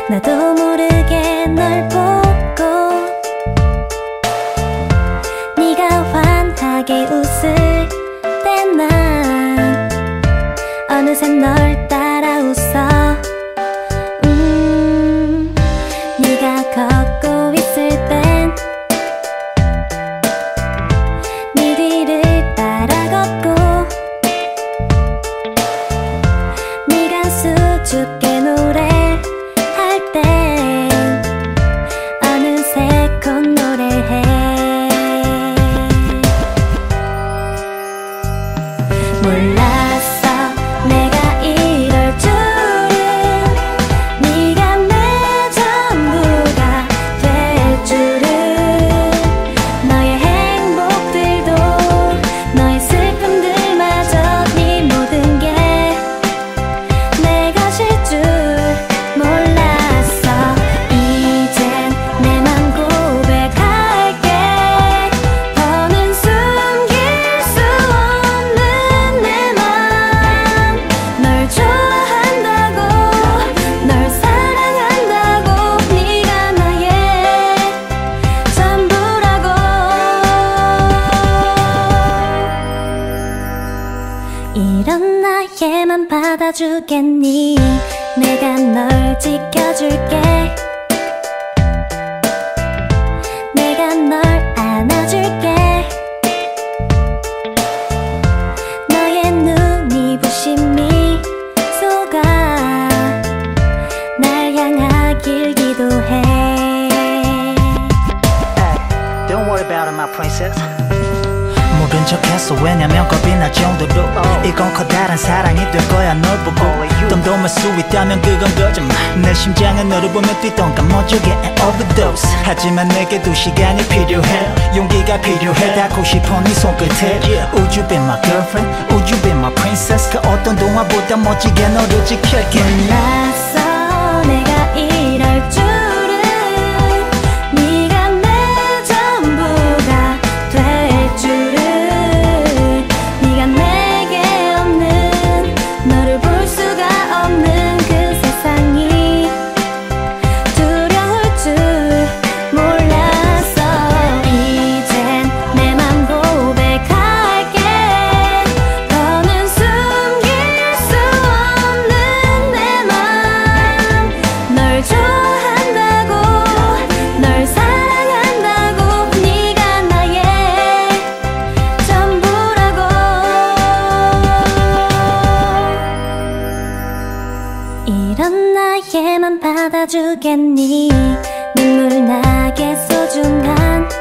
나도 모르게 널 보고 네가 환하게 웃을 때 난 어느새 널 따라 웃어. 네가 걷고 있을 땐 네 뒤를 따라 걷고 네가 수줍게 노래할 땐 어느새 콧노래해. 몰랐어 내가 이럴 줄은, 네가 내 전부가 될 줄은. 너의 행복들도 너의 슬픔들마저 네 모든 게 내 것일 줄 몰랐어. 이젠 내 맘 고백할게. 더는 숨길 수 없는 내 맘. 널 좋아한다고, 널 사랑한다고. 네가 나의 전부라고. 이런 나에만 받아주겠니? 내가 널 지켜줄게. 내가 널 안아줄게. 너의 눈이 부신 미소가 날 향하길 기도해. Don't worry about it, my princess. 모른 척했어. 왜냐면 겁이 날 정도로 이건 커다란 사랑이 될 거야. 널 보고 덤덤할 수 있다면 그건 거짓말. 내 심장은 너를 보며 뛰던가 멈추게 overdose. 하지만 내게도 시간이 필요해. 용기가 필요해. 닿고 싶어 네 손끝에. Would you be my girlfriend? Would you be my princess? 그 어떤 동화보다 멋지게 너를 지킬게. 몰랐어 내가 이럴 줄은, 네가 내 전부가 될 줄은. 네가 내게 없는, 너를 볼 수가 없는 그 세상이 두려울 줄 몰랐어. 이젠 내 맘 고백할게. 더는 숨길 수 없는 내 맘. 널 좋아한다고, 널 사랑한다고. 네가 나의 전부라고. 이런 나에만 받아주겠니? 눈물 나게 소중한